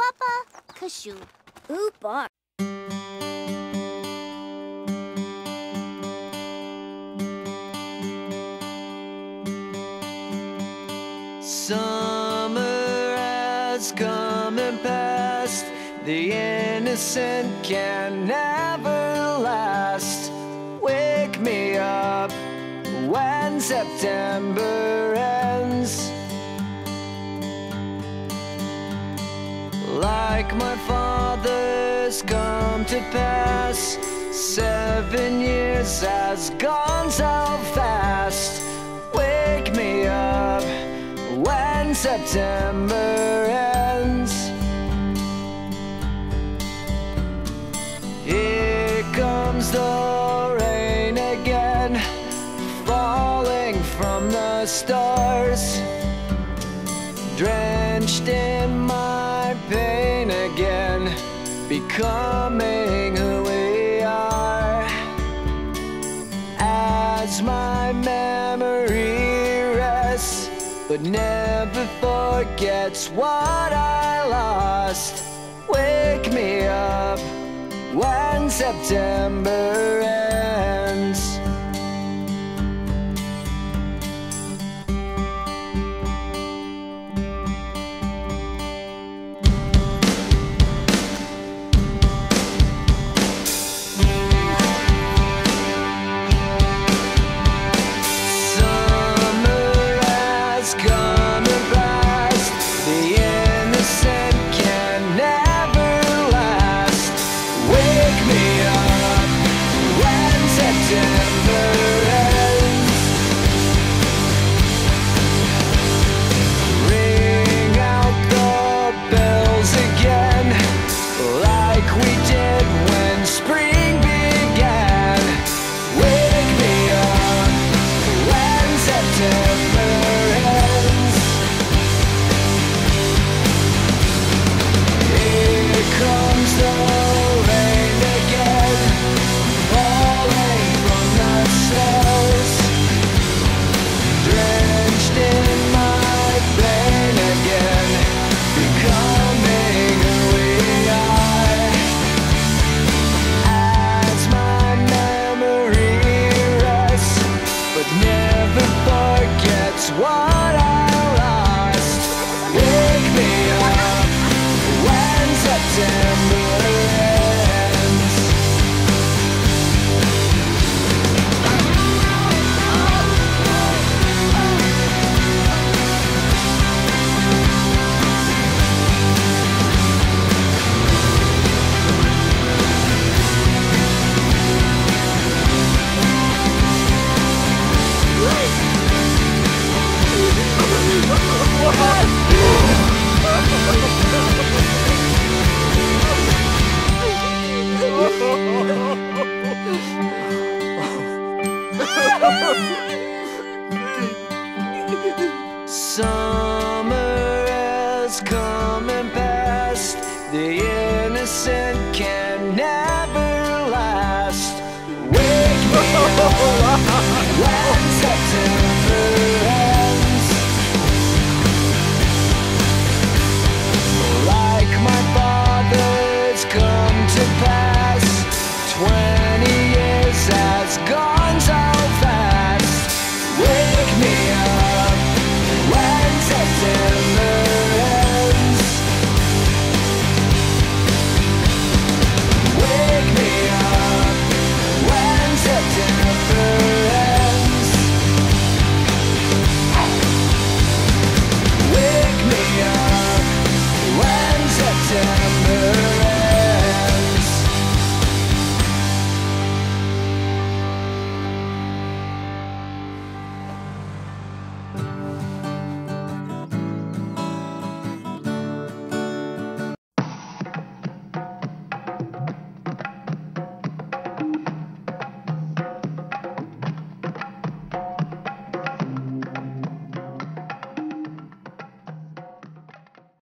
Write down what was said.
Wappa, Kashu, Bar. Summer has come and passed. The innocent can never last. Wake me up when September ends. Like my father's come to pass, 7 years has gone so fast. Wake me up when September ends. Here comes the rain again, falling from the stars, drenched in my pain again, becoming who we are. As my memory rests, but never forgets what I lost. Wake me up when September ends. What I lost. Wake me up when September ends. Summer has come and passed. The innocent can never